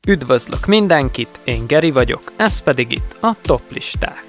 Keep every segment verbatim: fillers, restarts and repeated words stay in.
Üdvözlök mindenkit, én Geri vagyok, ez pedig itt a Toplisták.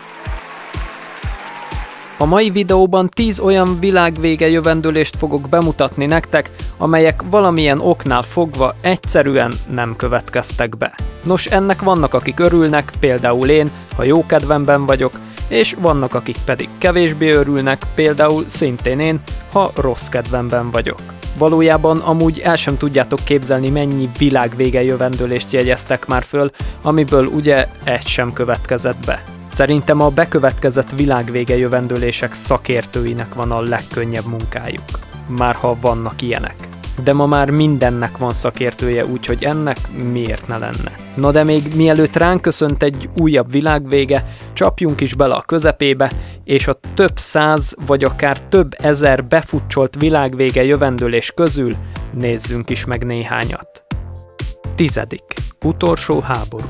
A mai videóban tíz olyan világvége jövendőlést fogok bemutatni nektek, amelyek valamilyen oknál fogva egyszerűen nem következtek be. Nos, ennek vannak akik örülnek, például én, ha jó kedvemben vagyok, és vannak akik pedig kevésbé örülnek, például szintén én, ha rossz kedvemben vagyok. Valójában amúgy el sem tudjátok képzelni, mennyi világvége jövendőlést jegyeztek már föl, amiből ugye egy sem következett be. Szerintem a bekövetkezett világvége jövendőlések szakértőinek van a legkönnyebb munkájuk. Már ha vannak ilyenek. De ma már mindennek van szakértője, úgyhogy ennek miért ne lenne. Na de még mielőtt ránk köszönt egy újabb világvége, csapjunk is bele a közepébe, és a több száz vagy akár több ezer befutcsolt világvége jövendőlés közül nézzünk is meg néhányat. Tizedik. Utolsó háború.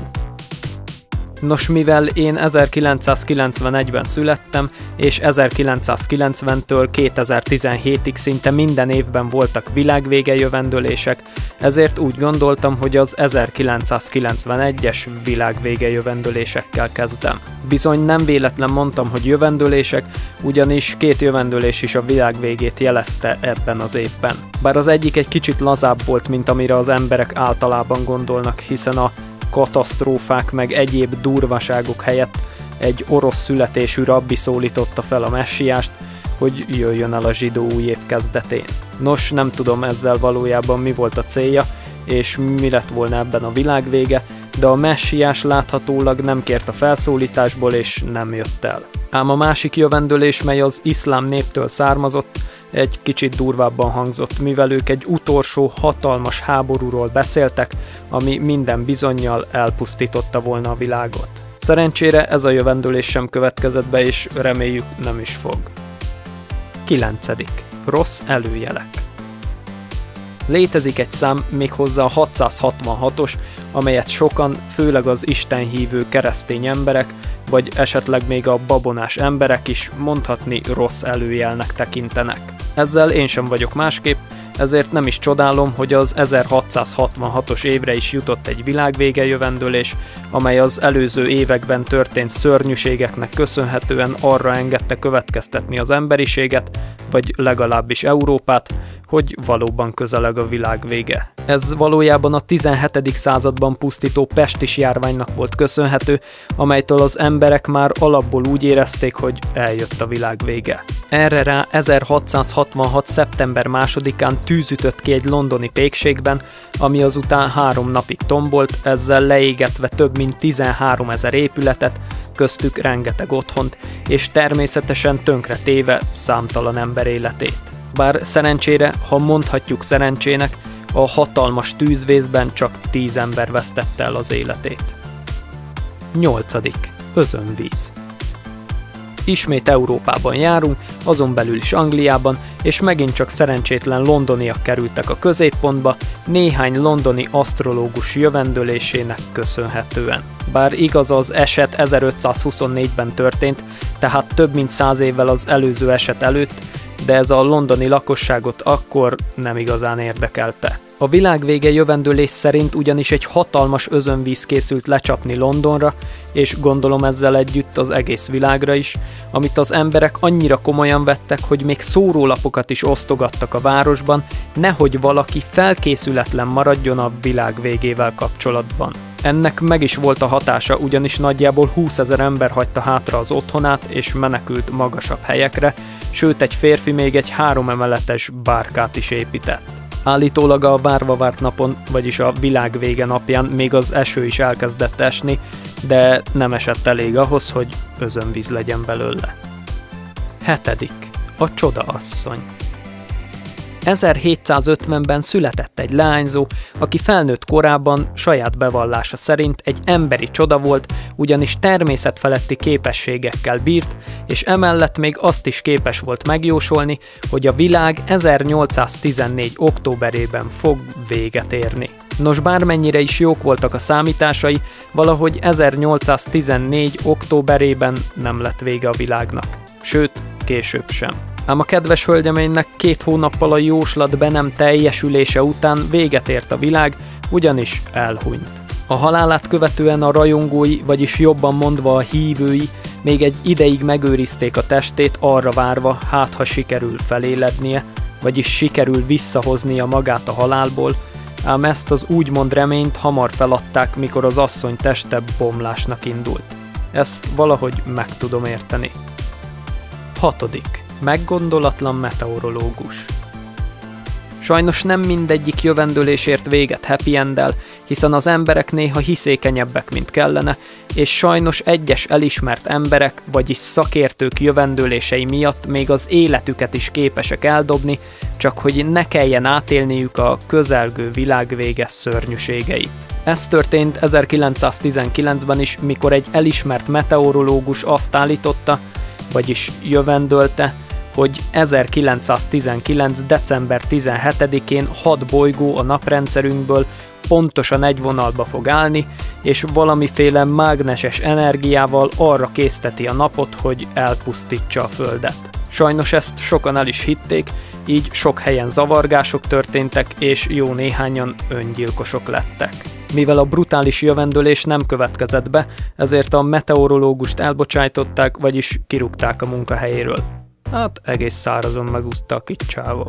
Nos, mivel én ezerkilencszázkilencvenegyben születtem, és ezerkilencszázkilencventől kétezer-tizenhétig szinte minden évben voltak világvége jövendőlések, ezért úgy gondoltam, hogy az ezerkilencszázkilencvenegyes világvége jövendőlésekkel kezdem. Bizony nem véletlen mondtam, hogy jövendőlések, ugyanis két jövendőlés is a világ végét jelezte ebben az évben. Bár az egyik egy kicsit lazább volt, mint amire az emberek általában gondolnak, hiszen a katasztrófák meg egyéb durvaságok helyett egy orosz születésű rabbi szólította fel a messiást, hogy jöjjön el a zsidó új év kezdetén. Nos, nem tudom ezzel valójában mi volt a célja, és mi lett volna ebben a világvége, de a messiás láthatólag nem kért a felszólításból, és nem jött el. Ám a másik jövendőlés, mely az iszlám néptől származott, egy kicsit durvábban hangzott, mivel ők egy utolsó hatalmas háborúról beszéltek, ami minden bizonnyal elpusztította volna a világot. Szerencsére ez a jövendőlés sem következett be, és reméljük nem is fog. Kilencedik. Rossz előjelek. Létezik egy szám, méghozzá a hatszázhatvanhatos, amelyet sokan, főleg az istenhívő keresztény emberek, vagy esetleg még a babonás emberek is mondhatni rossz előjelnek tekintenek. Ezzel én sem vagyok másképp, ezért nem is csodálom, hogy az ezerhatszázhatvanhatos évre is jutott egy világvége jövendőlés, amely az előző években történt szörnyűségeknek köszönhetően arra engedte következtetni az emberiséget, vagy legalábbis Európát, hogy valóban közeleg a világ vége. Ez valójában a tizenhetedik században pusztító pestis járványnak volt köszönhető, amelytől az emberek már alapból úgy érezték, hogy eljött a világ vége. Erre rá ezerhatszázhatvanhat. szeptember másodikán tűz ütött ki egy londoni pékségben, ami azután három napig tombolt, ezzel leégetve több mint tizenháromezer épületet, köztük rengeteg otthont, és természetesen tönkretéve számtalan ember életét. Bár szerencsére, ha mondhatjuk szerencsének, a hatalmas tűzvészben csak tíz ember vesztette el az életét. Nyolcadik. Özönvíz. Ismét Európában járunk, azon belül is Angliában, és megint csak szerencsétlen londoniak kerültek a középpontba, néhány londoni asztrológus jövendőlésének köszönhetően. Bár igaz, az eset ezerötszázhuszonnégyben történt, tehát több mint száz évvel az előző eset előtt, de ez a londoni lakosságot akkor nem igazán érdekelte. A világvége jövendőlés szerint ugyanis egy hatalmas özönvíz készült lecsapni Londonra, és gondolom ezzel együtt az egész világra is, amit az emberek annyira komolyan vettek, hogy még szórólapokat is osztogattak a városban, nehogy valaki felkészületlen maradjon a világ végével kapcsolatban. Ennek meg is volt a hatása, ugyanis nagyjából húszezer ember hagyta hátra az otthonát és menekült magasabb helyekre, sőt egy férfi még egy három emeletes bárkát is épített. Állítólag a várva várt napon, vagyis a világvége napján még az eső is elkezdett esni, de nem esett elég ahhoz, hogy özönvíz legyen belőle. Hetedik. A csodaasszony. ezerhétszázötvenben született egy leányzó, aki felnőtt korában saját bevallása szerint egy emberi csoda volt, ugyanis természetfeletti képességekkel bírt, és emellett még azt is képes volt megjósolni, hogy a világ ezernyolcszáztizennégy októberében fog véget érni. Nos, bármennyire is jók voltak a számításai, valahogy ezernyolcszáztizennégy októberében nem lett vége a világnak. Sőt, később sem. Ám a kedves hölgyeménynek két hónappal a jóslat be nem teljesülése után véget ért a világ, ugyanis elhunyt. A halálát követően a rajongói, vagyis jobban mondva a hívői még egy ideig megőrizték a testét arra várva, hát ha sikerül felélednie, vagyis sikerül visszahoznia magát a halálból, ám ezt az úgymond reményt hamar feladták, mikor az asszony teste bomlásnak indult. Ezt valahogy meg tudom érteni. Hatodik. Meggondolatlan meteorológus. Sajnos nem mindegyik jövendőlés ért véget happy enddel, hiszen az emberek néha hiszékenyebbek, mint kellene, és sajnos egyes elismert emberek, vagyis szakértők jövendőlései miatt még az életüket is képesek eldobni, csak hogy ne kelljen átélniük a közelgő világvége szörnyűségeit. Ez történt ezerkilencszáztizenkilencben is, mikor egy elismert meteorológus azt állította, vagyis jövendölte, hogy ezerkilencszáztizenkilenc. december tizenhetedikén hat bolygó a naprendszerünkből pontosan egy vonalba fog állni, és valamiféle mágneses energiával arra készteti a napot, hogy elpusztítsa a Földet. Sajnos ezt sokan el is hitték, így sok helyen zavargások történtek, és jó néhányan öngyilkosok lettek. Mivel a brutális jövendőlés nem következett be, ezért a meteorológust elbocsájtották, vagyis kirúgták a munkahelyéről. Hát egész szárazon megúszta a kicsávó.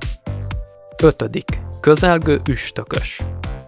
Ötödik. Közelgő üstökös.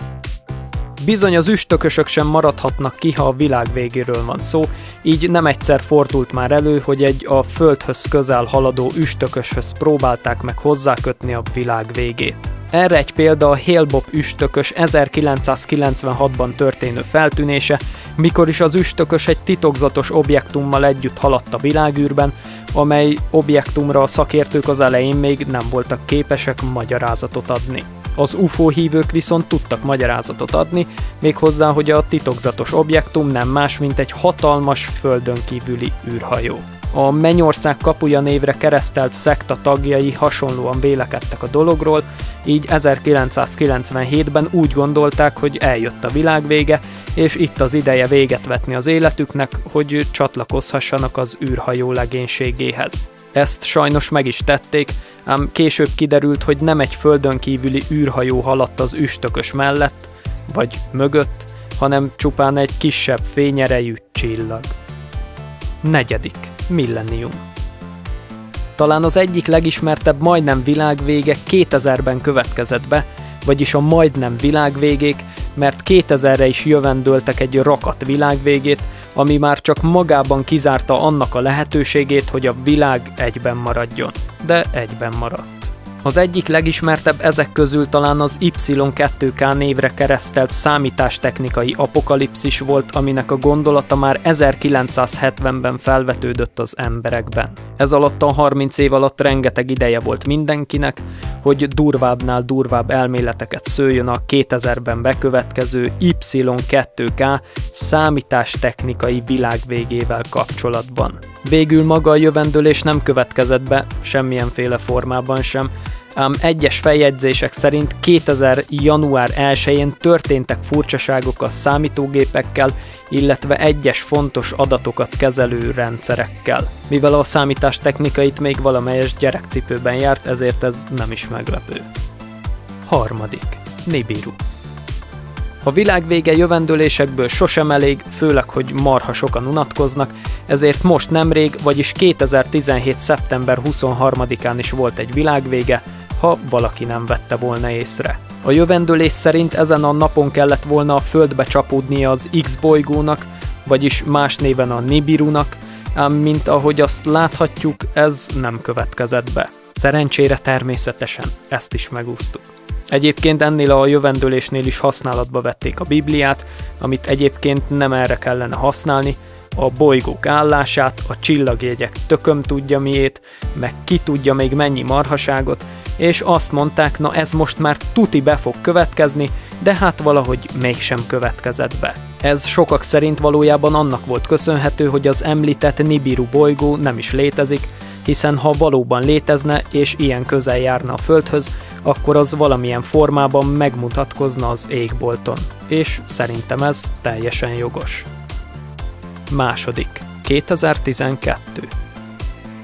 Bizony az üstökösök sem maradhatnak ki, ha a világ végéről van szó, így nem egyszer fordult már elő, hogy egy a Földhöz közel haladó üstököshöz próbálták meg hozzákötni a világ végét. Erre egy példa a Hale-Bopp üstökös ezerkilencszázkilencvenhatban történő feltűnése, mikor is az üstökös egy titokzatos objektummal együtt haladt a világűrben, amely objektumra a szakértők az elején még nem voltak képesek magyarázatot adni. Az u f o hívők viszont tudtak magyarázatot adni, méghozzá, hogy a titokzatos objektum nem más, mint egy hatalmas földön kívüli űrhajó. A Mennyország kapuja névre keresztelt szekta tagjai hasonlóan vélekedtek a dologról, így ezerkilencszázkilencvenhétben úgy gondolták, hogy eljött a világ vége, és itt az ideje véget vetni az életüknek, hogy csatlakozhassanak az űrhajó legénységéhez. Ezt sajnos meg is tették, ám később kiderült, hogy nem egy földön kívüli űrhajó haladt az üstökös mellett, vagy mögött, hanem csupán egy kisebb fényerejű csillag. Negyedik. Millennium. Talán az egyik legismertebb majdnem világvége kétezerben következett be, vagyis a majdnem világvégék, mert kétezerre is jövendöltek egy rakat világvégét, ami már csak magában kizárta annak a lehetőségét, hogy a világ egyben maradjon. De egyben maradt. Az egyik legismertebb ezek közül talán az Y kettő K névre keresztelt számítástechnikai apokalipszis volt, aminek a gondolata már ezerkilencszázhetvenben felvetődött az emberekben. Ez alatt a harminc év alatt rengeteg ideje volt mindenkinek, hogy durvábbnál durvább elméleteket szőjön a kétezerben bekövetkező Y kettő K számítástechnikai világvégével kapcsolatban. Végül maga a jövendőlés nem következett be, semmilyenféle formában sem, ám egyes feljegyzések szerint kétezer. január elsején történtek furcsaságok a számítógépekkel, illetve egyes fontos adatokat kezelő rendszerekkel. Mivel a számítástechnikait még valamelyes gyerekcipőben járt, ezért ez nem is meglepő. Harmadik. Nibiru. A világvége jövendőlésekből sosem elég, főleg, hogy marha sokan unatkoznak, ezért most nemrég, vagyis kétezer-tizenhét. szeptember huszonharmadikán is volt egy világvége, ha valaki nem vette volna észre. A jövendőlés szerint ezen a napon kellett volna a Földbe csapódnia az X bolygónak, vagyis más néven a Nibirunak, ám mint ahogy azt láthatjuk, ez nem következett be. Szerencsére természetesen, ezt is megúsztuk. Egyébként ennél a jövendőlésnél is használatba vették a Bibliát, amit egyébként nem erre kellene használni, a bolygók állását, a csillagjegyek tököm tudja miét, meg ki tudja még mennyi marhaságot, és azt mondták, na ez most már tuti be fog következni, de hát valahogy mégsem következett be. Ez sokak szerint valójában annak volt köszönhető, hogy az említett Nibiru bolygó nem is létezik, hiszen ha valóban létezne és ilyen közel járna a Földhöz, akkor az valamilyen formában megmutatkozna az égbolton. És szerintem ez teljesen jogos. Második. kétezer-tizenkettő.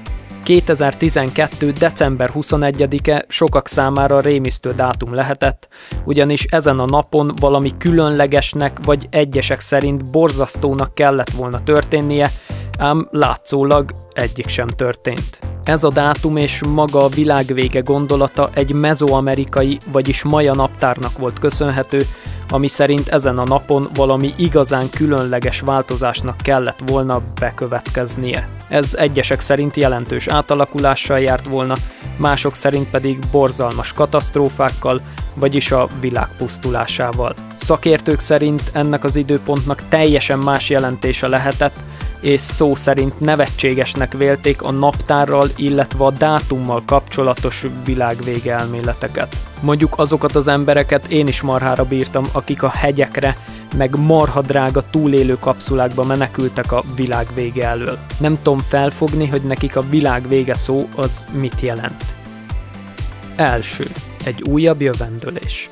kétezer-tizenkettő. december huszonegyedike sokak számára rémisztő dátum lehetett, ugyanis ezen a napon valami különlegesnek vagy egyesek szerint borzasztónak kellett volna történnie, ám látszólag egyik sem történt. Ez a dátum és maga a világvége gondolata egy mezoamerikai, vagyis maja naptárnak volt köszönhető, ami szerint ezen a napon valami igazán különleges változásnak kellett volna bekövetkeznie. Ez egyesek szerint jelentős átalakulással járt volna, mások szerint pedig borzalmas katasztrófákkal, vagyis a világ pusztulásával. Szakértők szerint ennek az időpontnak teljesen más jelentése lehetett, és szó szerint nevetségesnek vélték a naptárral, illetve a dátummal kapcsolatos világvége elméleteket. Mondjuk azokat az embereket én is marhára bírtam, akik a hegyekre, meg marha drága túlélő kapszulákba menekültek a világvége elől. Nem tudom felfogni, hogy nekik a világvége szó az mit jelent. Első. Egy újabb jövendőlés.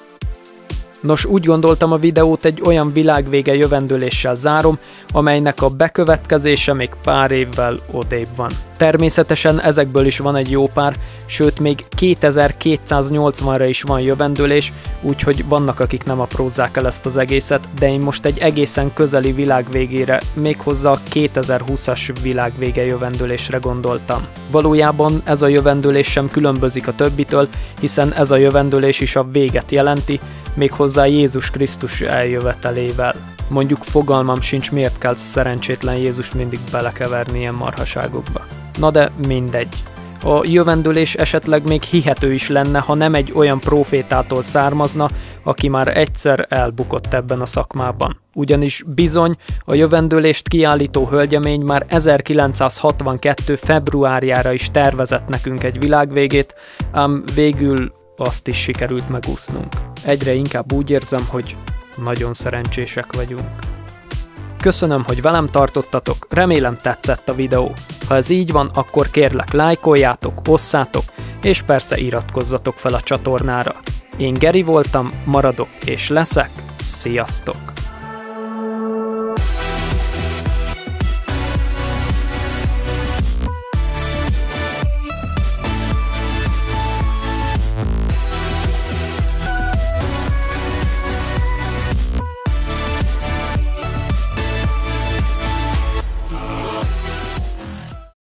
Nos, úgy gondoltam, a videót egy olyan világvége jövendőléssel zárom, amelynek a bekövetkezése még pár évvel odébb van. Természetesen ezekből is van egy jó pár, sőt még kétezer-kétszáznyolcvanra is van jövendőlés, úgyhogy vannak, akik nem aprózzák el ezt az egészet, de én most egy egészen közeli világvégére, méghozzá a kétezer-húszas világvége jövendőlésre gondoltam. Valójában ez a jövendőlés sem különbözik a többitől, hiszen ez a jövendőlés is a véget jelenti, méghozzá Jézus Krisztus eljövetelével. Mondjuk fogalmam sincs, miért kell szerencsétlen Jézus mindig belekeverni ilyen marhaságokba. Na de mindegy. A jövendőlés esetleg még hihető is lenne, ha nem egy olyan prófétától származna, aki már egyszer elbukott ebben a szakmában. Ugyanis bizony, a jövendőlést kiállító hölgyemény már ezerkilencszázhatvankettő. februárjára is tervezett nekünk egy világvégét, ám végül azt is sikerült megúsznunk. Egyre inkább úgy érzem, hogy nagyon szerencsések vagyunk. Köszönöm, hogy velem tartottatok, remélem tetszett a videó. Ha ez így van, akkor kérlek lájkoljátok, osszátok, és persze iratkozzatok fel a csatornára. Én Geri voltam, maradok és leszek, sziasztok!